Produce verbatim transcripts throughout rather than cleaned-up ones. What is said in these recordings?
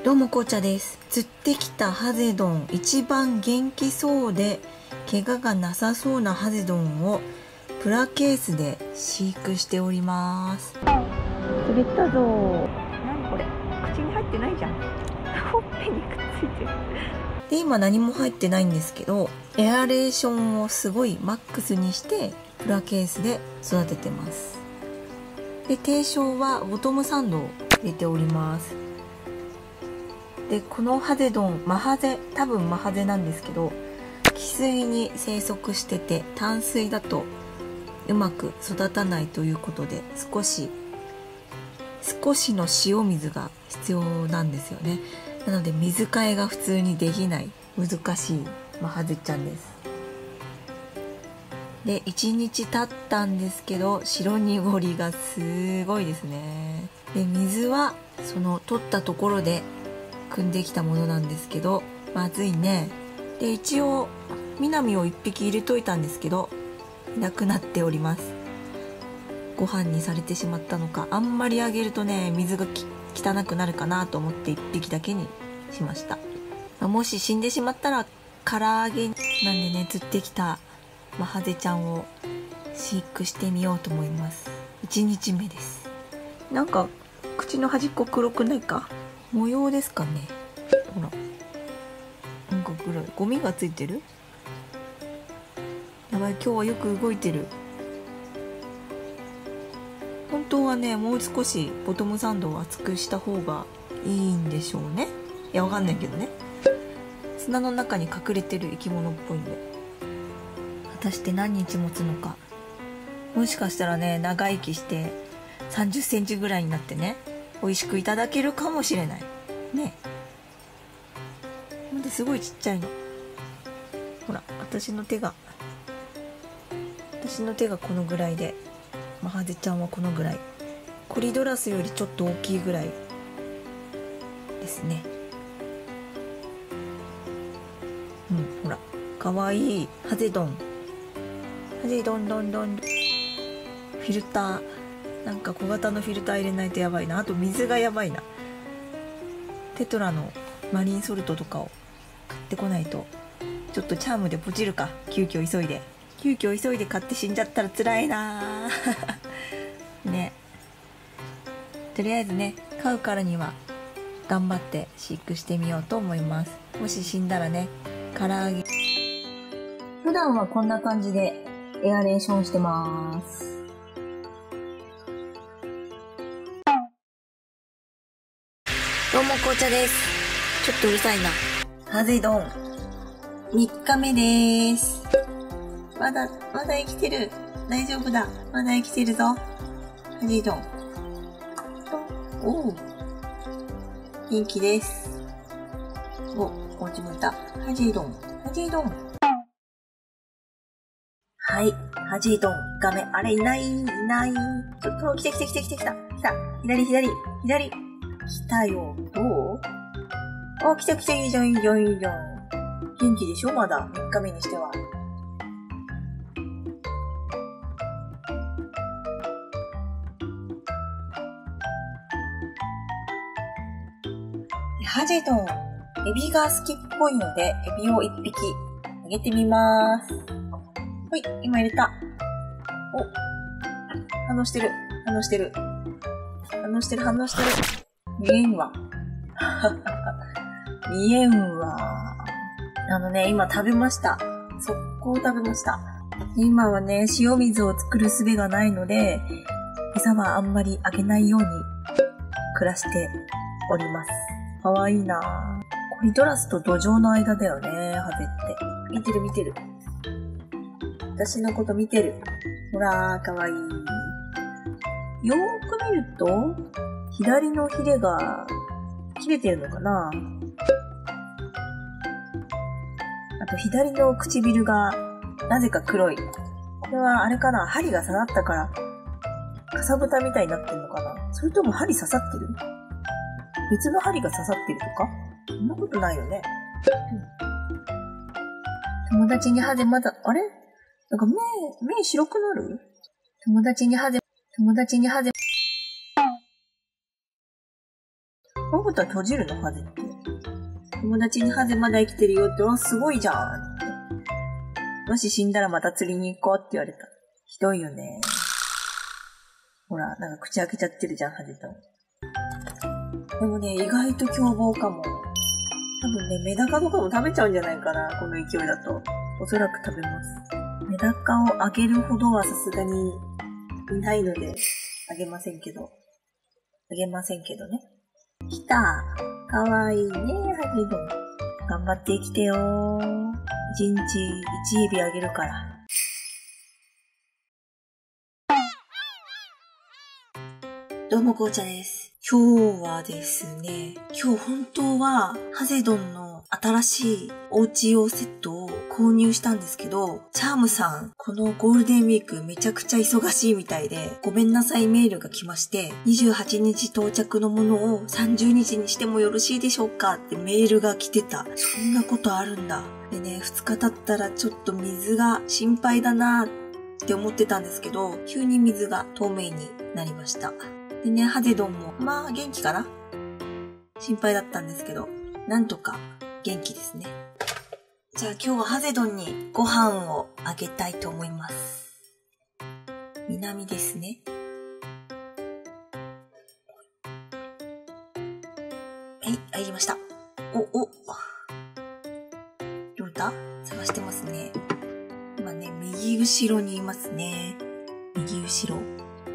どうも紅茶です。釣ってきたハゼドン、一番元気そうで怪我がなさそうなハゼドンをプラケースで飼育しております。釣れたぞ。 何これ、口に入ってないじゃん。ほっぺにくっついてる。 で今何も入ってないんですけど、エアレーションをすごいマックスにしてプラケースで育ててます。で定称はボトムサンドを入れております。でこのハゼドン、マハゼ、多分マハゼなんですけど、汽水に生息してて淡水だとうまく育たないということで、少し少しの塩水が必要なんですよね。なので水替えが普通にできない難しいマハゼちゃんです。でいちにち経ったんですけど、白濁りがすごいですね。で水はその取ったところで汲んできたものなんですけど、まずいね。で一応南をいっぴき入れといたんですけど、いなくなっております。ご飯にされてしまったのか、あんまりあげるとね水が汚くなるかなと思っていっぴきだけにしました。まあ、もし死んでしまったら唐揚げなんでね、釣ってきたマハゼちゃんを飼育してみようと思います。いちにちめです。なんか口の端っこ黒くないか、模様ですかね。ほらなんか黒いゴミがついてる。やばい、今日はよく動いてる。本当はねもう少しボトムサンドを厚くした方がいいんでしょうね。いやわかんないけどね、砂の中に隠れてる生き物っぽいんで、果たして何日持つのか。もしかしたらね長生きしてさんじゅっセンチぐらいになってね、美味しくいただけるかもしれないね。ほんですごいちっちゃいの。ほら私の手が私の手がこのぐらいで、マハゼちゃんはこのぐらい、コリドラスよりちょっと大きいぐらいですね。うん、ほらかわいいハゼドン、ハゼドンドンドン。フィルター、なんか小型のフィルター入れないとやばいな。あと水がやばいな。テトラのマリンソルトとかを買ってこないと。ちょっとチャームでポチるか、急遽急いで急遽急いで買って死んじゃったら辛いなね。とりあえずね飼うからには頑張って飼育してみようと思います。もし死んだらね、唐揚げ。普段はこんな感じでエアレーションしてます。どうも紅茶です。ちょっとうるさいな。ハゼドンみっかめです。まだまだ生きてる。大丈夫だ、まだ生きてるぞ。ハゼドン、おお元気です。お、こっち向いた。ハゼドン、ハゼドン。はい、ハゼドン画面、あれいないいない。ちょっと来て来て来て来て来た来た。左左左来たよ。どう？あ、来た来た、いいじゃんいいじゃんいいじゃん。元気でしょまだみっかめにしては。ハゼドン、エビが好きっぽいので、エビをいっぴきあげてみます。ほい、今入れた。お、反応してる、反応してる。反応してる、反応してる。見えんわ。見えんわ。あのね、今食べました。速攻食べました。今はね、塩水を作る術がないので、餌はあんまりあげないように暮らしております。かわいいなぁ。コリドラスと土壌の間だよね、ハゼって。見てる見てる。私のこと見てる。ほらー、かわいい。よーく見ると、左のヒレが切れてるのかな。あと左の唇がなぜか黒い。これはあれかな、針が刺さったから、かさぶたみたいになってるのかな。それとも針刺さってる？別の針が刺さってるとか？そんなことないよね。うん、友達にハゼまだ、あれ？なんか目、目白くなる？友達にハゼ、友達にハゼ。おことは閉じるのハゼって。友達にハゼまだ生きてるよって、わ、すごいじゃんって。もし死んだらまた釣りに行こうって言われた。ひどいよね。ほら、なんか口開けちゃってるじゃん、ハゼと。でもね、意外と凶暴かも。多分ね、メダカとかも食べちゃうんじゃないかな、この勢いだと。おそらく食べます。メダカをあげるほどはさすがにいないので、あげませんけど。あげませんけどね。来た。かわいいね、ハゼドン。頑張って生きてよー。一日一指あげるから。どうも、紅茶です。今日はですね、今日本当はハゼドンの新しいおうち用セットを購入したんですけど、チャームさん、このゴールデンウィークめちゃくちゃ忙しいみたいで、ごめんなさいメールが来まして、にじゅうはちにち到着のものをさんじゅうにちにしてもよろしいでしょうかってメールが来てた。そんなことあるんだ。でね、ふつか経ったらちょっと水が心配だなって思ってたんですけど、急に水が透明になりました。でね、ハゼドンも、まあ元気かな？心配だったんですけど、なんとか元気ですね。じゃあ今日はハゼドンにご飯をあげたいと思います。南ですね。はい、入りました。お、お。どうだ？探してますね。今ね、右後ろにいますね。右後ろ。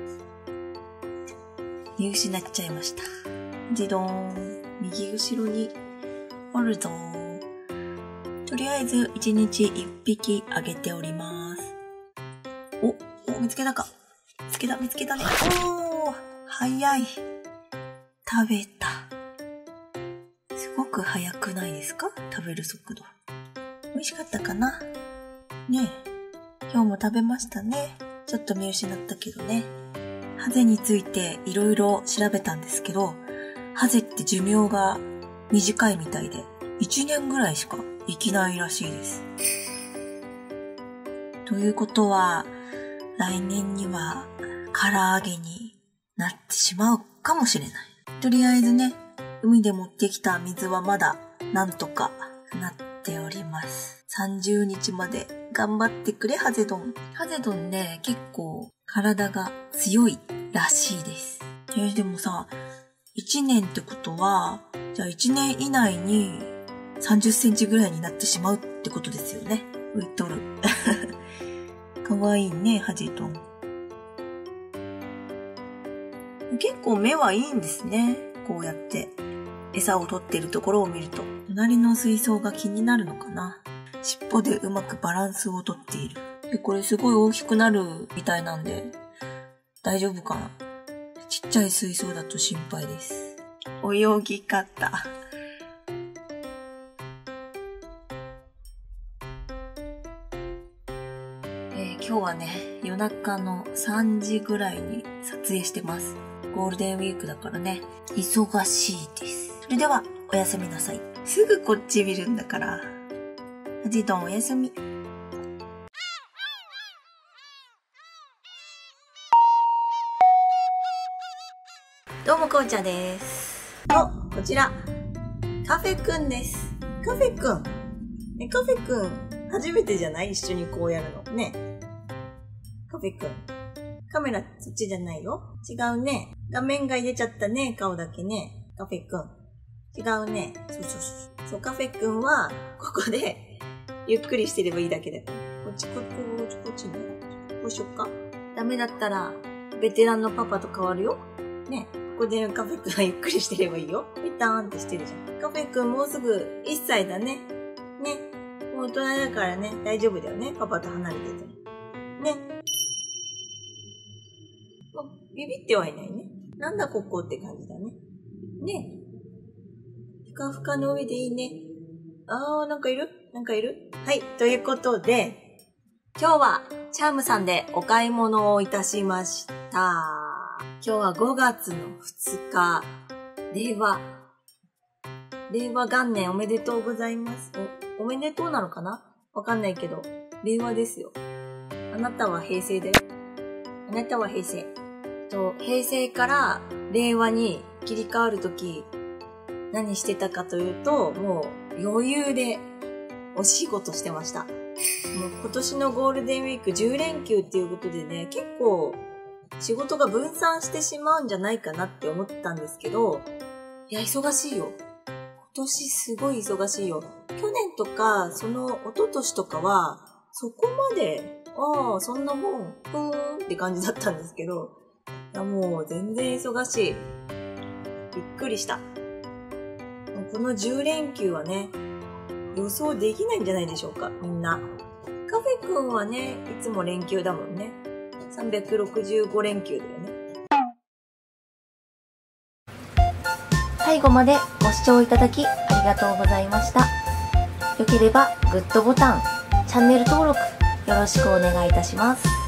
見失っちゃいました。じどーん。右後ろにおるぞー。とりあえず一日一匹あげております。お、お、見つけたか。見つけた、見つけたね。おー、早い。食べた。すごく早くないですか？食べる速度。美味しかったかな？ねえ。今日も食べましたね。ちょっと見失ったけどね。ハゼについていろいろ調べたんですけど、ハゼって寿命が短いみたいで、いちねんぐらいしか生きないらしいです。ということは、来年には唐揚げになってしまうかもしれない。とりあえずね、海で持ってきた水はまだなんとかなっております。さんじゅうにちまで頑張ってくれ、ハゼドン。ハゼドンね、結構体が強いらしいです。えー、でもさ、いちねんってことは、じゃあいちねん以内にさんじゅっセンチぐらいになってしまうってことですよね。浮いとる。かわいいね、ハゼドン。結構目はいいんですね。こうやって餌を取ってるところを見ると。隣の水槽が気になるのかな。尻尾でうまくバランスをとっている。で、これすごい大きくなるみたいなんで、大丈夫かな？ちっちゃい水槽だと心配です。泳ぎ方。えー、今日はね、夜中のさんじぐらいに撮影してます。ゴールデンウィークだからね、忙しいです。それでは、おやすみなさい。すぐこっち見るんだから。ハゼドンおやすみ。どうも、紅茶です。お、こちら、カフェくんです。カフェくん。え、カフェくん、初めてじゃない？一緒にこうやるの。ね。カフェくん。カメラそっちじゃないよ。違うね。画面が入れちゃったね、顔だけね。カフェくん。違うね。そうそうそう。そう、カフェくんは、ここで、ゆっくりしてればいいだけだから。こっち、こっち、こっち、こっちね。こうしよっか。ダメだったら、ベテランのパパと変わるよ。ね。ここでカフェくんはゆっくりしてればいいよ。ペターンってしてるじゃん。カフェくんもうすぐいっさいだね。ね。もう大人だからね、大丈夫だよね。パパと離れてても。ね。もうビビってはいないね。なんだここって感じだね。ね。ふかふかの上でいいね。あー、なんかいる？なんかいる？はい。ということで、今日はチャームさんでお買い物をいたしました。今日はごがつのふつか、令和。令和元年おめでとうございます。お、おめでとうなのかな？わかんないけど、令和ですよ。あなたは平成だよ。あなたは平成。と、平成から令和に切り替わるとき、 何してたかというと、もう余裕でお仕事してました。もう今年のゴールデンウィークじゅう連休っていうことでね、結構仕事が分散してしまうんじゃないかなって思ったんですけど、いや、忙しいよ。今年すごい忙しいよ。去年とか、その一昨年とかは、そこまで、ああ、そんなもん、ふーんって感じだったんですけど、いやもう全然忙しい。びっくりした。このじゅう連休はね、予想できないんじゃないでしょうか、みんな。カフェくんはね、いつも連休だもんね。さんびゃくろくじゅうご連休だよね。 最後までご視聴いただきありがとうございました。よければグッドボタン、チャンネル登録よろしくお願いいたします。